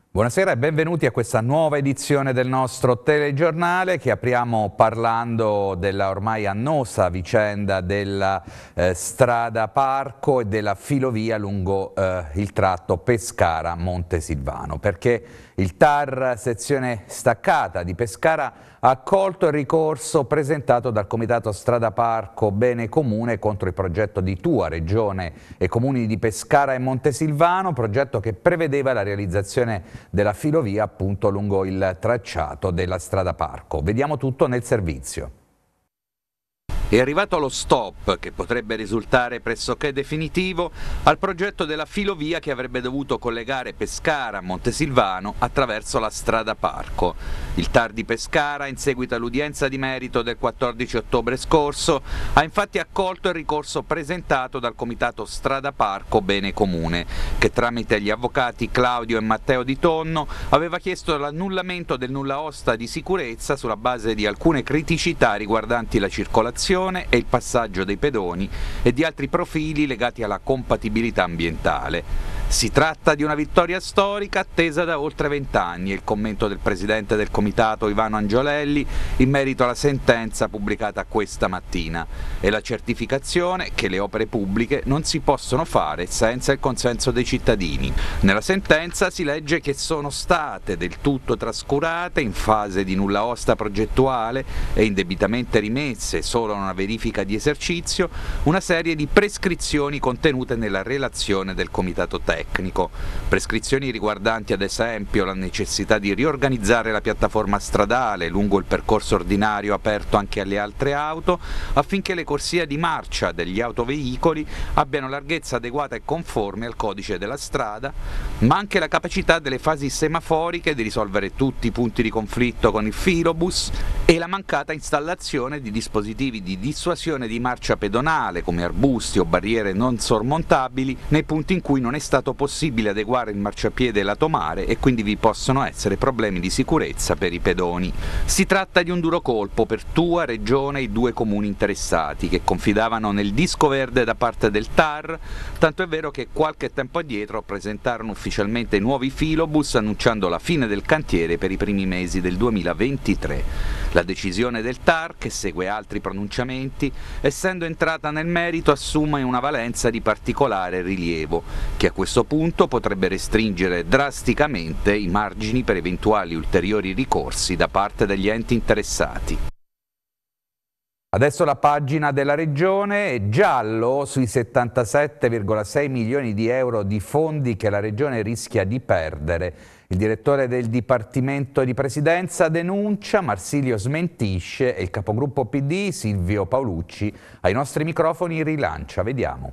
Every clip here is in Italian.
Buonasera e benvenuti a questa nuova edizione del nostro telegiornale che apriamo parlando della ormai annosa vicenda della strada Parco e della filovia lungo il tratto Pescara-Montesilvano, perché il TAR sezione staccata di Pescara ha accolto il ricorso presentato dal Comitato Strada Parco Bene Comune contro il progetto di Tua, Regione e Comuni di Pescara e Montesilvano, progetto che prevedeva la realizzazione della filovia appunto lungo il tracciato della strada Parco. Vediamo tutto nel servizio. È arrivato lo stop, che potrebbe risultare pressoché definitivo, al progetto della filovia che avrebbe dovuto collegare Pescara a Montesilvano attraverso la strada Parco. Il TAR di Pescara, in seguito all'udienza di merito del 14 ottobre scorso, ha infatti accolto il ricorso presentato dal Comitato Strada Parco Bene Comune, che tramite gli avvocati Claudio e Matteo Di Tonno aveva chiesto l'annullamento del nulla osta di sicurezza sulla base di alcune criticità riguardanti la circolazione e il passaggio dei pedoni e di altri profili legati alla compatibilità ambientale. Si tratta di una vittoria storica attesa da oltre 20 anni, è il commento del presidente del comitato Ivano Angiolelli in merito alla sentenza pubblicata questa mattina e la certificazione che le opere pubbliche non si possono fare senza il consenso dei cittadini. Nella sentenza si legge che sono state del tutto trascurate in fase di nulla osta progettuale e indebitamente rimesse solo a una verifica di esercizio una serie di prescrizioni contenute nella relazione del comitato tecnico. Prescrizioni riguardanti ad esempio la necessità di riorganizzare la piattaforma stradale lungo il percorso ordinario aperto anche alle altre auto affinché le corsie di marcia degli autoveicoli abbiano larghezza adeguata e conforme al codice della strada, ma anche la capacità delle fasi semaforiche di risolvere tutti i punti di conflitto con il filobus e la mancata installazione di dispositivi di dissuasione di marcia pedonale come arbusti o barriere non sormontabili nei punti in cui non è stato possibile adeguare il marciapiede lato mare e quindi vi possono essere problemi di sicurezza per i pedoni. Si tratta di un duro colpo per Tua, Regione e i due comuni interessati che confidavano nel disco verde da parte del TAR, tanto è vero che qualche tempo addietro presentarono ufficialmente i nuovi filobus annunciando la fine del cantiere per i primi mesi del 2023. La decisione del TAR, che segue altri pronunciamenti, essendo entrata nel merito assume una valenza di particolare rilievo, che a questo punto potrebbe restringere drasticamente i margini per eventuali ulteriori ricorsi da parte degli enti interessati. Adesso la pagina della Regione è giallo sui 77,6 milioni di euro di fondi che la Regione rischia di perdere. Il direttore del Dipartimento di Presidenza denuncia, Marsilio smentisce e il capogruppo PD Silvio Paolucci ai nostri microfoni rilancia. Vediamo.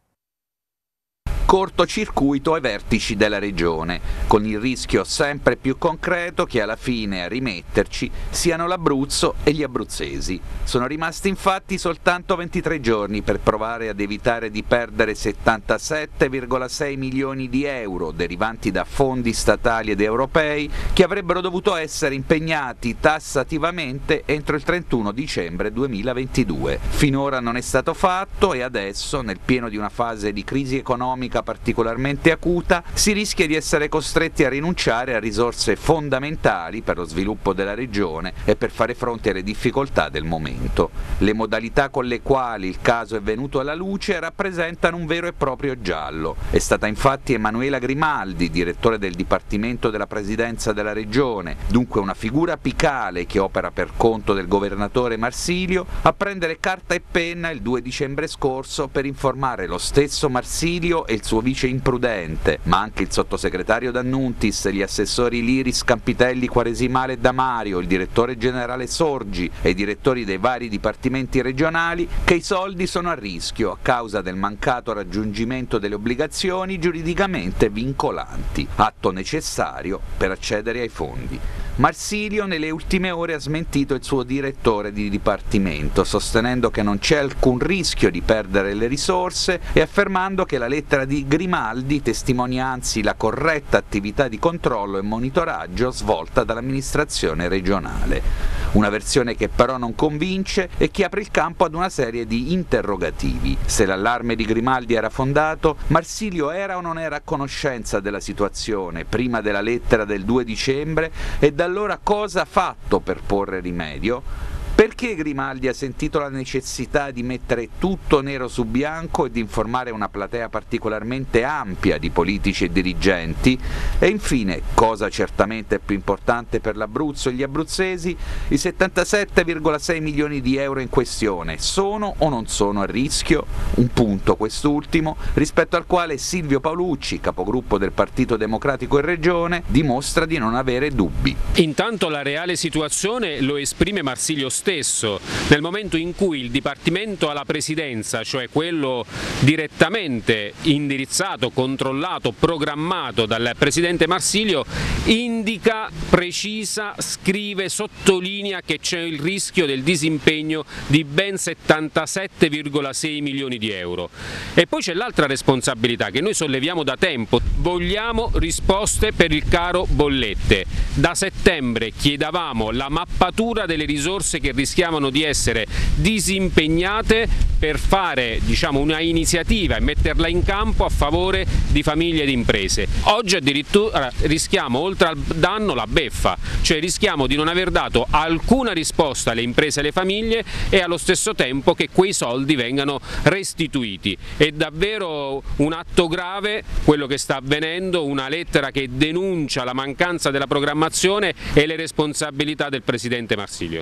Cortocircuito ai vertici della Regione, con il rischio sempre più concreto che alla fine a rimetterci siano l'Abruzzo e gli abruzzesi. Sono rimasti infatti soltanto 23 giorni per provare ad evitare di perdere 77,6 milioni di euro derivanti da fondi statali ed europei che avrebbero dovuto essere impegnati tassativamente entro il 31 dicembre 2022. Finora non è stato fatto e adesso, nel pieno di una fase di crisi economica particolarmente acuta, si rischia di essere costretti a rinunciare a risorse fondamentali per lo sviluppo della regione e per fare fronte alle difficoltà del momento. Le modalità con le quali il caso è venuto alla luce rappresentano un vero e proprio giallo. È stata infatti Emanuela Grimaldi, direttore del Dipartimento della Presidenza della Regione, dunque una figura apicale che opera per conto del governatore Marsilio, a prendere carta e penna il 2 dicembre scorso per informare lo stesso Marsilio e il suo vice imprudente, ma anche il sottosegretario D'Annuntis, gli assessori Liris, Campitelli, Quaresimale e Damario, il direttore generale Sorgi e i direttori dei vari dipartimenti regionali che i soldi sono a rischio a causa del mancato raggiungimento delle obbligazioni giuridicamente vincolanti, atto necessario per accedere ai fondi. Marsilio nelle ultime ore ha smentito il suo direttore di dipartimento, sostenendo che non c'è alcun rischio di perdere le risorse e affermando che la lettera di Grimaldi testimonia anzi la corretta attività di controllo e monitoraggio svolta dall'amministrazione regionale. una versione che però non convince e che apre il campo ad una serie di interrogativi. Se l'allarme di Grimaldi era fondato, Marsilio era o non era a conoscenza della situazione prima della lettera del 2 dicembre e da allora cosa ha fatto per porre rimedio? Perché Grimaldi ha sentito la necessità di mettere tutto nero su bianco e di informare una platea particolarmente ampia di politici e dirigenti? E infine, cosa certamente più importante per l'Abruzzo e gli abruzzesi, i 77,6 milioni di euro in questione sono o non sono a rischio? Un punto quest'ultimo, rispetto al quale Silvio Paolucci, capogruppo del Partito Democratico in Regione, dimostra di non avere dubbi. Intanto la reale situazione lo esprime Marsilio stesso, nel momento in cui il Dipartimento alla Presidenza, cioè quello direttamente indirizzato, controllato, programmato dal Presidente Marsilio, indica, precisa, scrive, sottolinea che c'è il rischio del disimpegno di ben 77,6 milioni di euro. E poi c'è l'altra responsabilità che noi solleviamo da tempo: vogliamo risposte per il caro bollette. Da settembre chiedavamo la mappatura delle risorse che rischiavano di essere disimpegnate per fare, diciamo, una iniziativa e metterla in campo a favore di famiglie ed imprese. Oggi addirittura rischiamo, oltre al danno, la beffa, cioè rischiamo di non aver dato alcuna risposta alle imprese e alle famiglie e allo stesso tempo che quei soldi vengano restituiti. È davvero un atto grave quello che sta avvenendo, una lettera che denuncia la mancanza della programmazione e le responsabilità del Presidente Marsilio.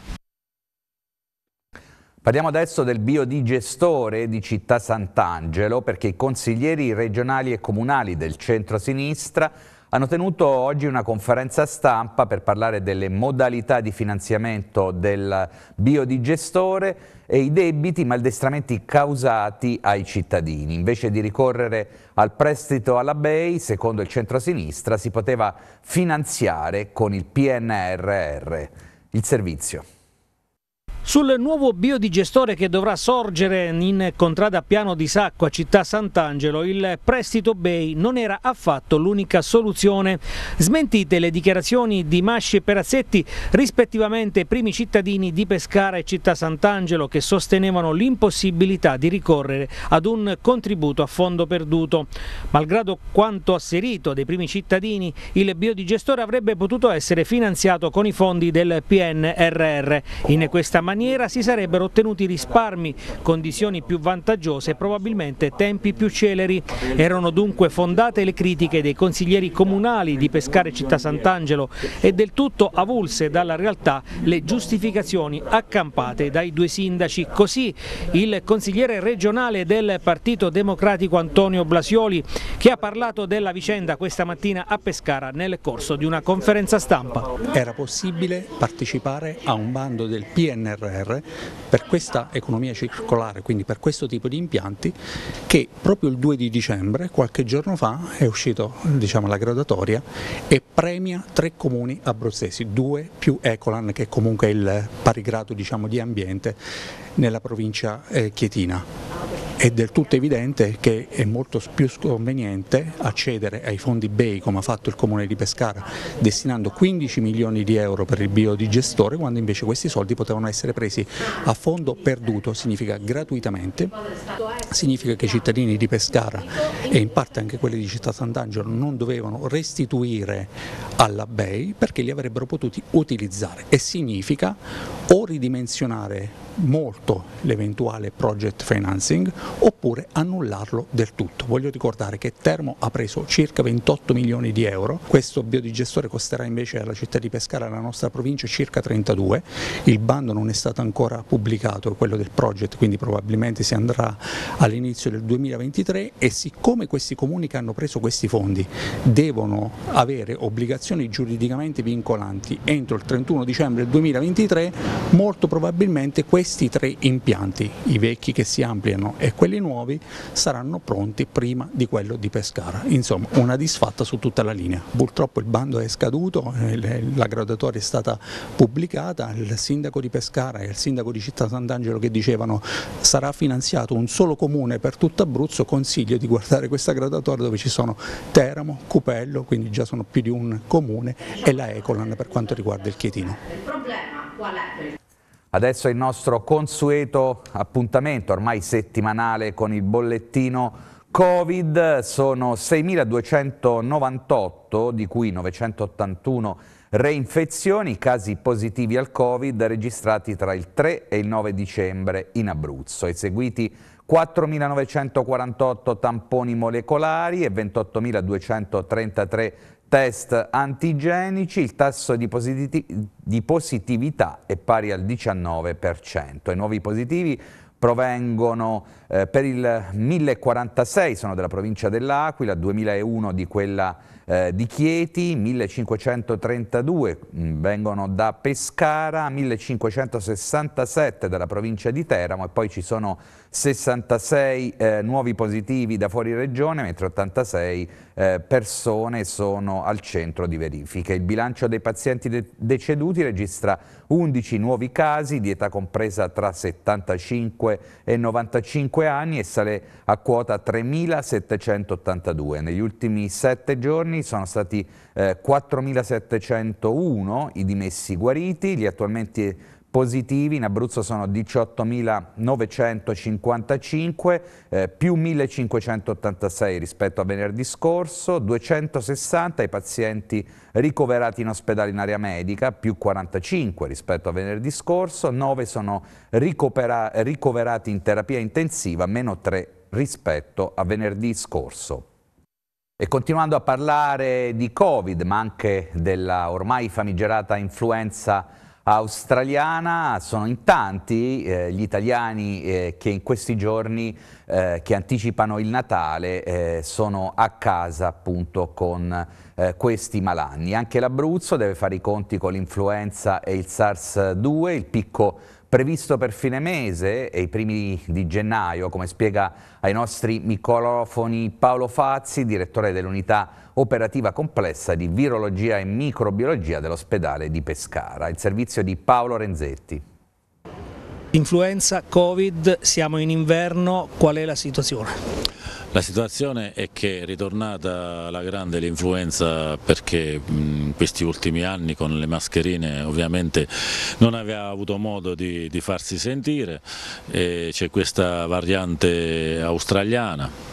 Parliamo adesso del biodigestore di Città Sant'Angelo, perché i consiglieri regionali e comunali del centro-sinistra hanno tenuto oggi una conferenza stampa per parlare delle modalità di finanziamento del biodigestore e i debiti maldestramenti causati ai cittadini. Invece di ricorrere al prestito alla BEI, secondo il centro-sinistra, si poteva finanziare con il PNRR. Il servizio. Sul nuovo biodigestore che dovrà sorgere in contrada Piano di Sacco a Città Sant'Angelo, il prestito BEI non era affatto l'unica soluzione. Smentite le dichiarazioni di Masci e Perazzetti, rispettivamente primi cittadini di Pescara e Città Sant'Angelo, che sostenevano l'impossibilità di ricorrere ad un contributo a fondo perduto. Malgrado quanto asserito dai primi cittadini, il biodigestore avrebbe potuto essere finanziato con i fondi del PNRR. In questa maniera si sarebbero ottenuti risparmi, condizioni più vantaggiose e probabilmente tempi più celeri. Erano dunque fondate le critiche dei consiglieri comunali di Pescara e Città Sant'Angelo e del tutto avulse dalla realtà le giustificazioni accampate dai due sindaci. Così il consigliere regionale del Partito Democratico Antonio Blasioli, che ha parlato della vicenda questa mattina a Pescara nel corso di una conferenza stampa. Era possibile partecipare a un bando del PNRR per questa economia circolare, quindi per questo tipo di impianti, che proprio il 2 di dicembre, qualche giorno fa, è uscito, diciamo, la graduatoria e premia 3 comuni abruzzesi, 2 più Ecolan, che è comunque il pari grado, diciamo, di ambiente nella provincia chietina. È del tutto evidente che è molto più conveniente accedere ai fondi BEI, come ha fatto il Comune di Pescara, destinando 15 milioni di euro per il biodigestore, quando invece questi soldi potevano essere presi a fondo perduto, significa gratuitamente, significa che i cittadini di Pescara e in parte anche quelli di Città Sant'Angelo non dovevano restituire alla BEI perché li avrebbero potuti utilizzare, e significa o ridimensionare molto l'eventuale project financing oppure annullarlo del tutto. Voglio ricordare che Termo ha preso circa 28 milioni di euro, questo biodigestore costerà invece alla città di Pescara e alla nostra provincia circa 32, il bando non è stato ancora pubblicato, quello del project, quindi probabilmente si andrà all'inizio del 2023, e siccome questi comuni che hanno preso questi fondi devono avere obbligazioni giuridicamente vincolanti entro il 31 dicembre del 2023, molto probabilmente questi 3 impianti, i vecchi che si ampliano e quelli nuovi, saranno pronti prima di quello di Pescara. Insomma, una disfatta su tutta la linea. Purtroppo il bando è scaduto, la graduatoria è stata pubblicata, il sindaco di Pescara e il sindaco di Città Sant'Angelo che dicevano sarà finanziato un solo comune per tutto Abruzzo. Consiglio di guardare questa graduatoria dove ci sono Teramo, Cupello, quindi già sono più di un comune, e la Ecolan per quanto riguarda il Chietino. Adesso è il nostro consueto appuntamento, ormai settimanale, con il bollettino Covid. Sono 6.298, di cui 981 reinfezioni, casi positivi al Covid registrati tra il 3 e il 9 dicembre in Abruzzo, eseguiti 4.948 tamponi molecolari e 28.233 test antigenici. Il tasso di positività è pari al 19%. I nuovi positivi provengono per il 1046, sono della provincia dell'Aquila, 2001 di quella di Chieti, 1532 vengono da Pescara, 1567 dalla provincia di Teramo e poi ci sono 66 nuovi positivi da fuori regione, mentre 86 persone sono al centro di verifiche. Il bilancio dei pazienti deceduti registra 11 nuovi casi di età compresa tra 75 e 95 anni e sale a quota 3.782. Negli ultimi 7 giorni sono stati 4.701 i dimessi guariti. Gli attualmente positivi in Abruzzo sono 18.955, più 1.586 rispetto a venerdì scorso, 260 i pazienti ricoverati in ospedale in area medica, più 45 rispetto a venerdì scorso, 9 sono ricoverati in terapia intensiva, meno 3 rispetto a venerdì scorso. E continuando a parlare di Covid, ma anche della ormai famigerata influenza australiana, sono in tanti gli italiani che in questi giorni che anticipano il Natale sono a casa appunto con questi malanni. Anche l'Abruzzo deve fare i conti con l'influenza e il SARS-2, il picco previsto per fine mese e i primi di gennaio, come spiega ai nostri microfoni Paolo Fazzi, direttore dell'unità operativa complessa di virologia e microbiologia dell'ospedale di Pescara. Il servizio di Paolo Renzetti. Influenza, Covid, siamo in inverno, qual è la situazione? La situazione è che è ritornata alla grande l'influenza perché in questi ultimi anni con le mascherine ovviamente non aveva avuto modo di farsi sentire, c'è questa variante australiana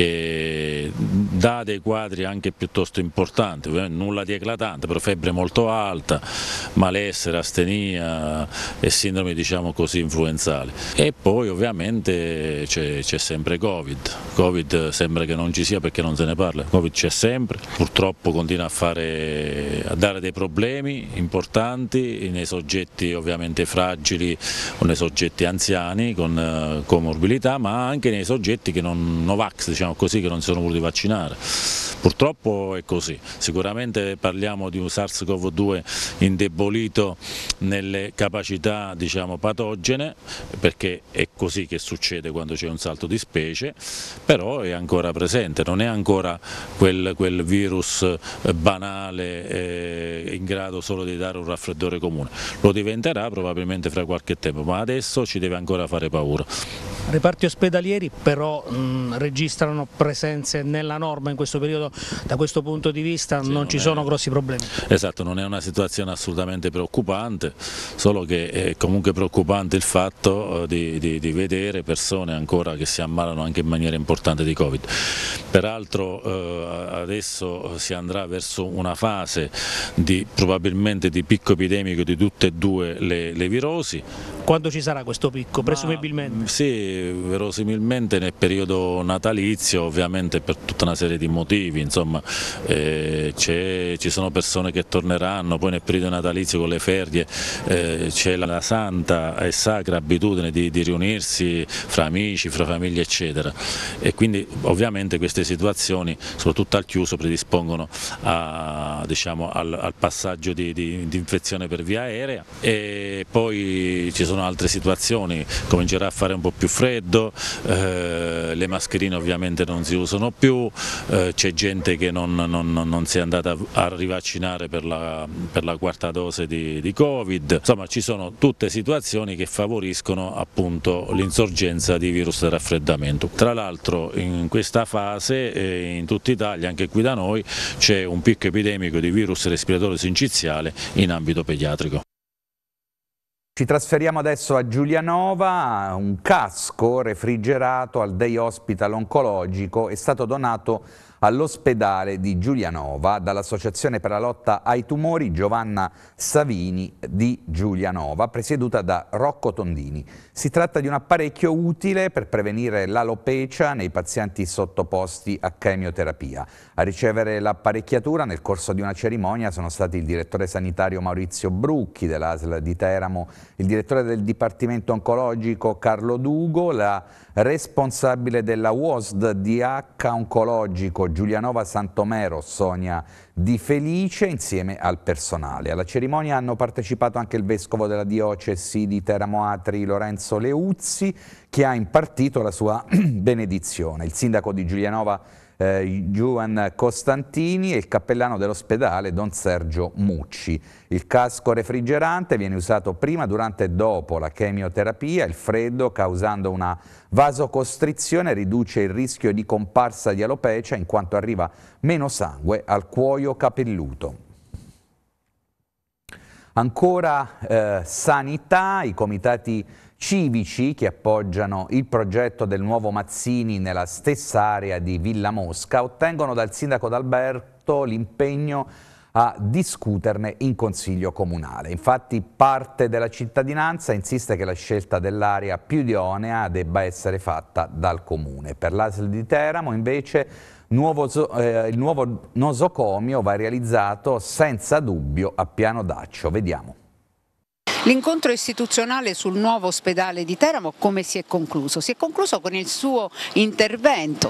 che dà dei quadri anche piuttosto importanti, nulla di eclatante, però febbre molto alta, malessere, astenia e sindromi diciamo così influenzali. E poi ovviamente c'è sempre Covid sembra che non ci sia perché non se ne parla, Covid c'è sempre, purtroppo continua a dare dei problemi importanti nei soggetti ovviamente fragili o nei soggetti anziani con comorbilità, ma anche nei soggetti che non Novax, diciamo così, che non si sono voluti vaccinare. Purtroppo è così, sicuramente parliamo di un SARS-CoV-2 indebolito nelle capacità diciamo patogene, perché è così che succede quando c'è un salto di specie, però è ancora presente, non è ancora quel virus banale in grado solo di dare un raffreddore comune, lo diventerà probabilmente fra qualche tempo, ma adesso ci deve ancora fare paura. Reparti ospedalieri però registrano presenze nella norma in questo periodo, da questo punto di vista sì, non ci sono grossi problemi. Esatto, non è una situazione assolutamente preoccupante, solo che è comunque preoccupante il fatto di vedere persone ancora che si ammalano anche in maniera importante di Covid. Peraltro adesso si andrà verso una fase probabilmente di picco epidemico di tutte e due le virosi. Quando ci sarà questo picco, presumibilmente? Sì, verosimilmente nel periodo natalizio, ovviamente per tutta una serie di motivi, insomma ci sono persone che torneranno, poi nel periodo natalizio con le ferie c'è la santa e sacra abitudine di riunirsi fra amici, fra famiglie eccetera, e quindi ovviamente queste situazioni, soprattutto al chiuso, predispongono diciamo, al passaggio di infezione per via aerea, e poi ci sono altre situazioni, comincerà a fare un po' più freddo, le mascherine ovviamente non si usano più, c'è gente che non si è andata a rivaccinare per la quarta dose di Covid, insomma ci sono tutte situazioni che favoriscono appunto l'insorgenza di virus del raffreddamento. Tra l'altro in questa fase in tutta Italia, anche qui da noi, c'è un picco epidemico di virus respiratorio sinciziale in ambito pediatrico. Ci trasferiamo adesso a Giulianova. Un casco refrigerato al Day Hospital oncologico è stato donato all'ospedale di Giulianova dall'Associazione per la lotta ai tumori Giovanna Savini di Giulianova, presieduta da Rocco Tondini. Si tratta di un apparecchio utile per prevenire l'alopecia nei pazienti sottoposti a chemioterapia. A ricevere l'apparecchiatura nel corso di una cerimonia sono stati il direttore sanitario Maurizio Brucchi dell'ASL di Teramo, il direttore del Dipartimento Oncologico Carlo Dugo, la responsabile della UOSD DH Oncologico Giulianova Santomero Sonia Di Felice insieme al personale. Alla cerimonia hanno partecipato anche il vescovo della diocesi di Teramo Atri Lorenzo Leuzzi, che ha impartito la sua benedizione. Il sindaco di Giulianova Juan Costantini e il cappellano dell'ospedale Don Sergio Mucci. Il casco refrigerante viene usato prima, durante e dopo la chemioterapia. Il freddo, causando una vasocostrizione, riduce il rischio di comparsa di alopecia in quanto arriva meno sangue al cuoio capelluto. Ancora sanità, i comitati civici che appoggiano il progetto del nuovo Mazzini nella stessa area di Villa Mosca ottengono dal sindaco D'Alberto l'impegno a discuterne in consiglio comunale. Infatti parte della cittadinanza insiste che la scelta dell'area più idonea debba essere fatta dal comune. Per l'ASL di Teramo invece il nuovo nosocomio va realizzato senza dubbio a Piano Daccio. Vediamo. L'incontro istituzionale sul nuovo ospedale di Teramo come si è concluso? Si è concluso con il suo intervento.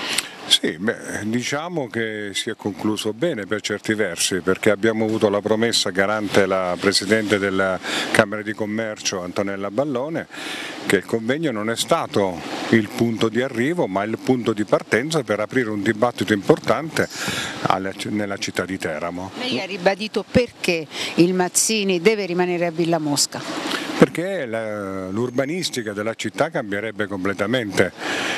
Sì, diciamo che si è concluso bene per certi versi, perché abbiamo avuto la promessa garante la Presidente della Camera di Commercio Antonella Ballone che il convegno non è stato il punto di arrivo ma il punto di partenza per aprire un dibattito importante nella città di Teramo. Lei ha ribadito perché il Mazzini deve rimanere a Villa Mosca? Perché l'urbanistica della città cambierebbe completamente.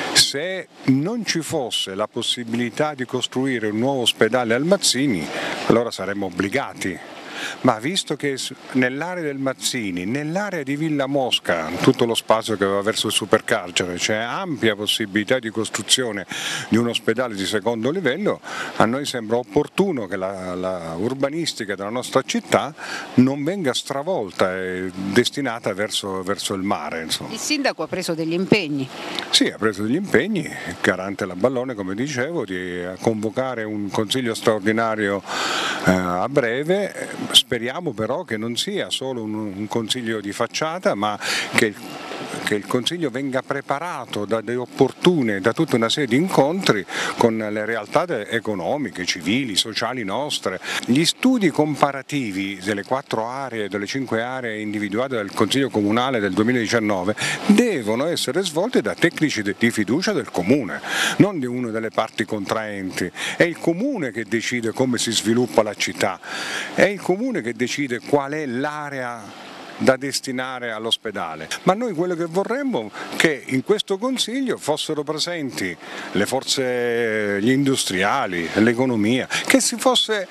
Se non ci fosse la possibilità di costruire un nuovo ospedale al Mazzini, allora saremmo obbligati. Ma visto che nell'area del Mazzini, nell'area di Villa Mosca, tutto lo spazio che va verso il supercarcere, c'è ampia possibilità di costruzione di un ospedale di secondo livello, a noi sembra opportuno che la urbanistica della nostra città non venga stravolta e destinata verso il mare. Insomma. Il sindaco ha preso degli impegni? Sì, ha preso degli impegni, garante la Ballone, come dicevo, di convocare un consiglio straordinario a breve. Speriamo però che non sia solo un consiglio di facciata, ma che il Consiglio venga preparato da tutta una serie di incontri con le realtà economiche, civili, sociali nostre. Gli studi comparativi delle 4 aree, delle 5 aree individuate dal Consiglio Comunale del 2019 devono essere svolti da tecnici di fiducia del Comune, non di una delle parti contraenti. È il Comune che decide come si sviluppa la città, è il Comune che decide qual è l'area da destinare all'ospedale, ma noi quello che vorremmo è che in questo Consiglio fossero presenti le forze, gli industriali, l'economia, che ci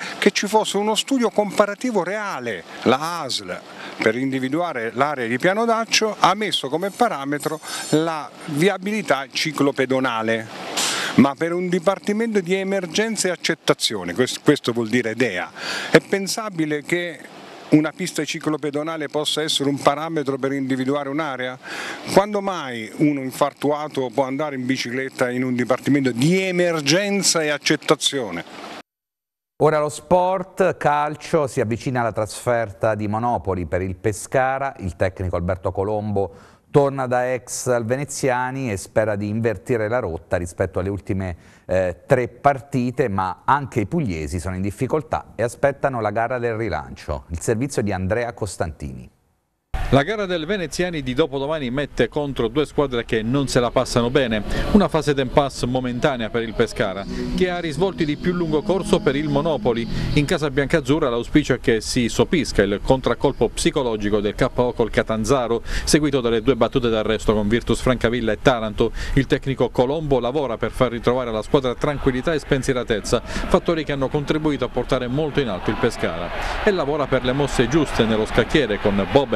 fosse uno studio comparativo reale. La ASL per individuare l'area di Piano Daccio ha messo come parametro la viabilità ciclopedonale, ma per un dipartimento di emergenza e accettazione, questo vuol dire DEA, è pensabile che una pista ciclopedonale possa essere un parametro per individuare un'area? Quando mai uno infartuato può andare in bicicletta in un dipartimento di emergenza e accettazione? Ora lo sport, calcio, si avvicina alla trasferta di Monopoli per il Pescara. Il tecnico Alberto Colombo torna da ex al Veneziani e spera di invertire la rotta rispetto alle ultime 3 partite, ma anche i pugliesi sono in difficoltà e aspettano la gara del rilancio. Il servizio di Andrea Costantini. La gara del Veneziani di dopodomani mette contro 2 squadre che non se la passano bene, una fase d'impasse momentanea per il Pescara, che ha risvolti di più lungo corso per il Monopoli. In casa biancazzurra l'auspicio è che si sopisca il contraccolpo psicologico del KO col Catanzaro, seguito dalle 2 battute d'arresto con Virtus Francavilla e Taranto. Il tecnico Colombo lavora per far ritrovare alla squadra tranquillità e spensieratezza, fattori che hanno contribuito a portare molto in alto il Pescara, e lavora per le mosse giuste nello scacchiere con Boben e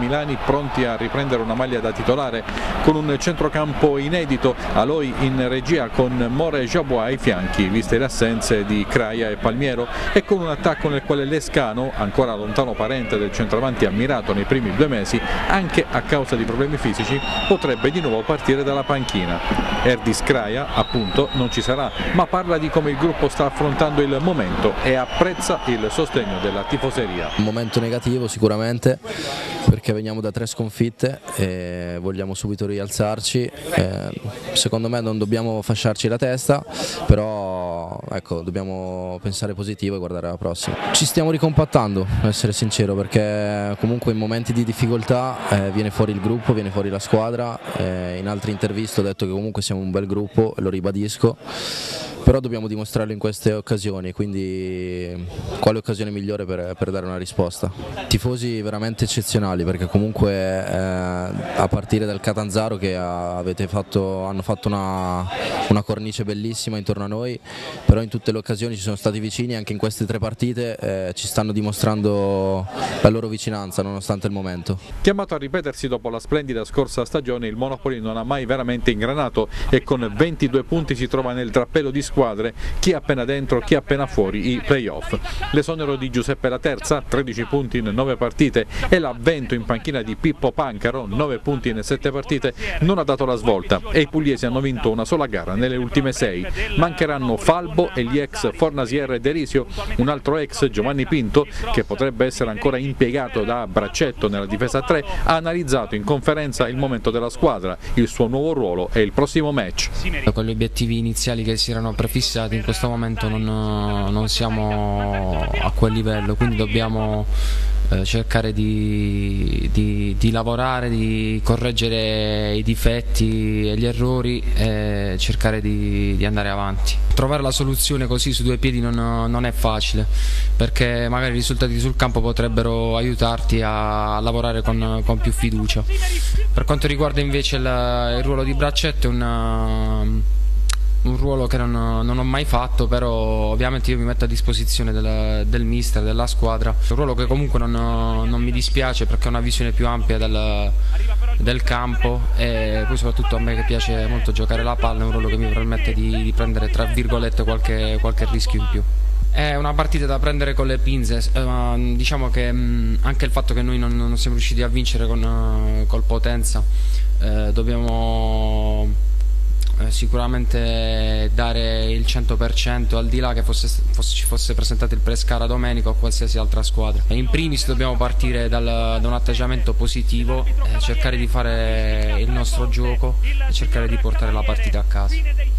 Milani pronti a riprendere una maglia da titolare, con un centrocampo inedito, Aloi in regia con More e Jabois ai fianchi, viste le assenze di Craia e Palmiero, e con un attacco nel quale Lescano, ancora lontano parente del centravanti ammirato nei primi 2 mesi, anche a causa di problemi fisici, potrebbe di nuovo partire dalla panchina. Erdis Craia, appunto, non ci sarà, ma parla di come il gruppo sta affrontando il momento e apprezza il sostegno della tifoseria. Un momento negativo sicuramente, perché veniamo da 3 sconfitte e vogliamo subito rialzarci. Secondo me non dobbiamo fasciarci la testa, però ecco, dobbiamo pensare positivo e guardare alla prossima. Ci stiamo ricompattando, per essere sincero, perché comunque in momenti di difficoltà viene fuori il gruppo, viene fuori la squadra. In altre interviste ho detto che comunque siamo un bel gruppo, e lo ribadisco, però dobbiamo dimostrarlo in queste occasioni, quindi quale occasione migliore per dare una risposta? Tifosi veramente eccezionali, perché comunque a partire dal Catanzaro che hanno fatto una cornice bellissima intorno a noi, però in tutte le occasioni ci sono stati vicini, anche in queste 3 partite ci stanno dimostrando la loro vicinanza nonostante il momento. Chiamato a ripetersi dopo la splendida scorsa stagione, il Monopoli non ha mai veramente ingranato e con 22 punti si trova nel drappello di squadre, chi appena dentro, chi appena fuori i play-off. L'esonero di Giuseppe La Terza, 13 punti in 9 partite, e l'avvento in panchina di Pippo Pancaro, 9 punti in 7 partite, non ha dato la svolta e i pugliesi hanno vinto una sola gara nelle ultime 6. Mancheranno Falbo e gli ex Fornasier e Derisio, un altro ex, Giovanni Pinto, che potrebbe essere ancora impiegato da braccetto nella difesa 3, ha analizzato in conferenza il momento della squadra, il suo nuovo ruolo e il prossimo match. Con gli obiettivi iniziali che si erano prefissati, in questo momento non siamo a quel livello, quindi dobbiamo cercare di lavorare, di correggere i difetti e gli errori e cercare di andare avanti. Trovare la soluzione così su 2 piedi non è facile, perché magari i risultati sul campo potrebbero aiutarti a lavorare con più fiducia. Per quanto riguarda invece il ruolo di braccetto, è un ruolo che non ho mai fatto, però ovviamente io mi metto a disposizione del mister, della squadra. Un ruolo che comunque non mi dispiace, perché ho una visione più ampia del campo, e poi soprattutto a me che piace molto giocare la palla, è un ruolo che mi permette di prendere tra virgolette qualche rischio in più. È una partita da prendere con le pinze, diciamo che anche il fatto che noi non siamo riusciti a vincere col Potenza, dobbiamo sicuramente dare il 100%, al di là che ci fosse presentato il Pescara domenica o qualsiasi altra squadra. In primis dobbiamo partire da un atteggiamento positivo, cercare di fare il nostro gioco e cercare di portare la partita a casa.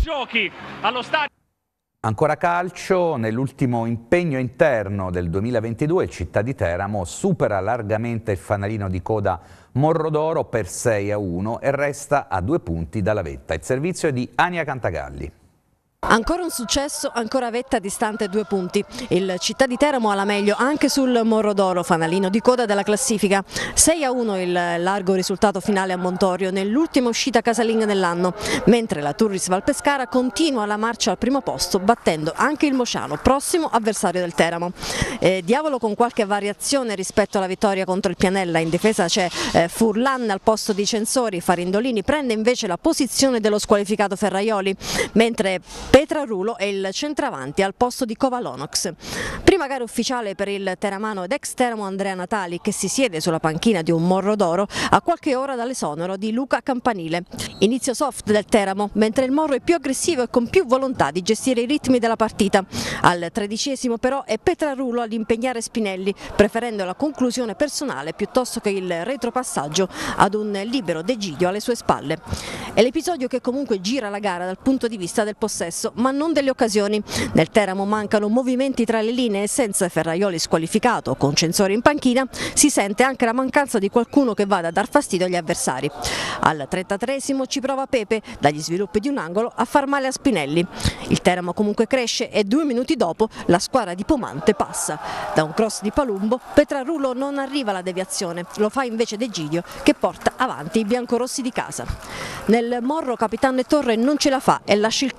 Ancora calcio, nell'ultimo impegno interno del 2022 il Città di Teramo supera largamente il fanalino di coda Morrodoro per 6-1 e resta a 2 punti dalla vetta. Il servizio è di Ania Cantagalli. Ancora un successo, ancora vetta distante 2 punti. Il Città di Teramo ha la meglio anche sul Morrodoro, fanalino di coda della classifica. 6-1 il largo risultato finale a Montorio nell'ultima uscita casalinga dell'anno, mentre la Turris Valpescara continua la marcia al primo posto, battendo anche il Mociano, prossimo avversario del Teramo. Diavolo con qualche variazione rispetto alla vittoria contro il Pianella. In difesa c'è Furlan al posto di Censori, Farindolini prende invece la posizione dello squalificato Ferraioli, mentre Petrarulo è il centravanti al posto di Kovalonox. Prima gara ufficiale per il teramano ed ex Teramo Andrea Natali, che si siede sulla panchina di un Morrodoro a qualche ora dall'esonero di Luca Campanile. Inizio soft del Teramo, mentre il Morro è più aggressivo e con più volontà di gestire i ritmi della partita. Al 13° però è Petrarulo ad impegnare Spinelli, preferendo la conclusione personale piuttosto che il retropassaggio ad un libero D'Egidio alle sue spalle. È l'episodio che comunque gira la gara dal punto di vista del possesso, ma non delle occasioni. Nel Teramo mancano movimenti tra le linee e senza Ferraioli squalificato con Censori in panchina si sente anche la mancanza di qualcuno che vada a dar fastidio agli avversari. Al 33° ci prova Pepe, dagli sviluppi di un angolo, a far male a Spinelli. Il Teramo comunque cresce e 2 minuti dopo la squadra di Pomante passa. Da un cross di Palumbo Petrarulo non arriva alla deviazione, lo fa invece D'Egidio che porta avanti i biancorossi di casa. Nel Morro Capitano e Torre non ce la fa e lascia il campo a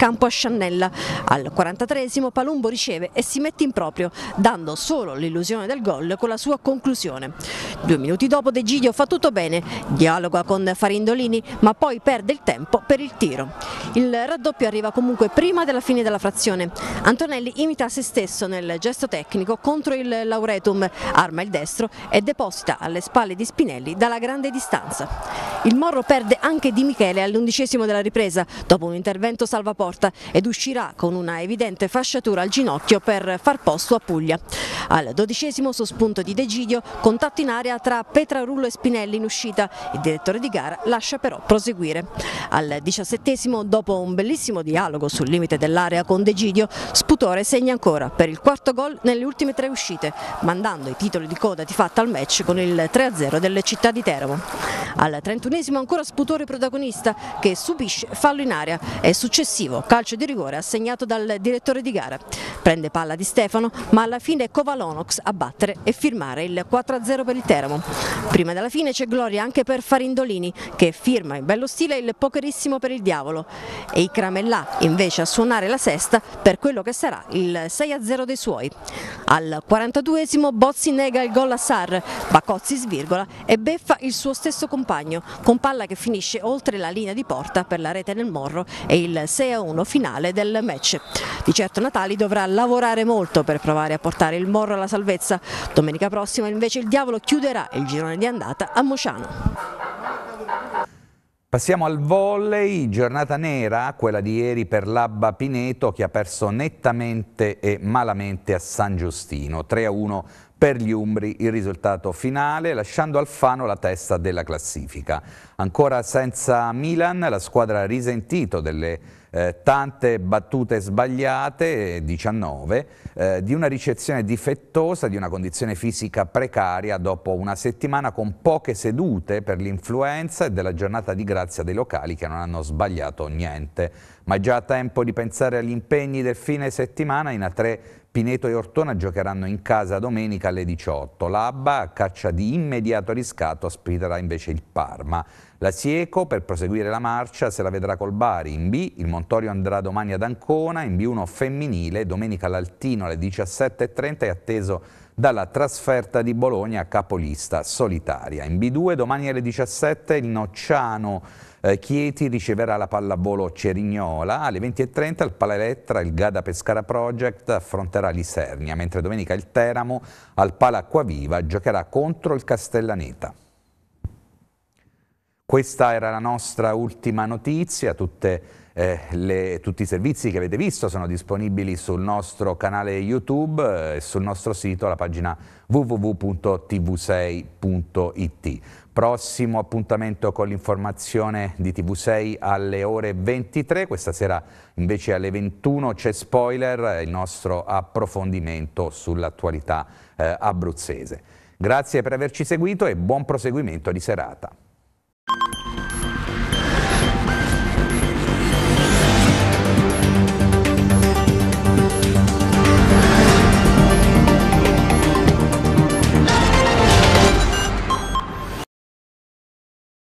Sciannella. Al 43esimo Palumbo riceve e si mette in proprio, dando solo l'illusione del gol con la sua conclusione. 2 minuti dopo De Gidio fa tutto bene, dialoga con Farindolini ma poi perde il tempo per il tiro. Il raddoppio arriva comunque prima della fine della frazione. Antonelli imita se stesso nel gesto tecnico contro il Lauretum, arma il destro e deposita alle spalle di Spinelli dalla grande distanza. Il Morro perde anche Di Michele all'11esimo della ripresa dopo un intervento salvaporta ed uscirà con una evidente fasciatura al ginocchio per far posto a Puglia. Al 12esimo su spunto di De Gidio, contatto in area tra Petrarullo e Spinelli in uscita, il direttore di gara lascia però proseguire. Al 17esimo, dopo un bellissimo dialogo sul limite dell'area con De Gidio, Sputore segna ancora per il quarto gol nelle ultime 3 uscite, mandando i titoli di coda di fatto al match con il 3-0 delle Città di Teramo. Al 31esimo ancora Sputore protagonista che subisce fallo in area e successivo calcio di rigore assegnato dal direttore di gara. Prende palla di Stefano ma alla fine è Kovalonox a battere e firmare il 4-0 per il Teramo. Prima della fine c'è gloria anche per Farindolini che firma in bello stile il pokerissimo per il Diavolo e i Cramellà invece a suonare la sesta per quello che sarà il 6-0 dei suoi. Al 42esimo Bozzi nega il gol a Sarr, Bacozzi svirgola e beffa il suo stesso compagno con palla che finisce oltre la linea di porta per la rete nel Morro e il 6-1 finale del match. Di certo Natali dovrà lavorare molto per provare a portare il Morro alla salvezza. Domenica prossima invece il Diavolo chiuderà il girone di andata a Mociano. Passiamo al volley, giornata nera, quella di ieri per l'Abba Pineto che ha perso nettamente e malamente a San Giustino, 3-1 per gli umbri il risultato finale, lasciando Alfano la testa della classifica. Ancora senza Milan, la squadra ha risentito delle tante battute sbagliate, 19, di una ricezione difettosa, di una condizione fisica precaria dopo una settimana con poche sedute per l'influenza e della giornata di grazia dei locali che non hanno sbagliato niente. Ma è già tempo di pensare agli impegni del fine settimana. In A3 Pineto e Ortona giocheranno in casa domenica alle 18. L'Abba, a caccia di immediato riscatto, ospiterà invece il Parma. La Sieco, per proseguire la marcia, se la vedrà col Bari. In B, il Montorio andrà domani ad Ancona. In B1 femminile, domenica all'Altino alle 17:30 è atteso dalla trasferta di Bologna a capolista solitaria. In B2 domani alle 17 il Nocciano Chieti riceverà la pallavolo Cerignola, alle 20:30 al Palaelettra il Gada Pescara Project affronterà l'Isernia, mentre domenica il Teramo al Pala Acquaviva giocherà contro il Castellaneta. Questa era la nostra ultima notizia, tutti i servizi che avete visto sono disponibili sul nostro canale YouTube e sul nostro sito, alla pagina www.tv6.it. Prossimo appuntamento con l'informazione di TV6 alle ore 23, questa sera invece alle 21 c'è Spoiler, il nostro approfondimento sull'attualità abruzzese. Grazie per averci seguito e buon proseguimento di serata.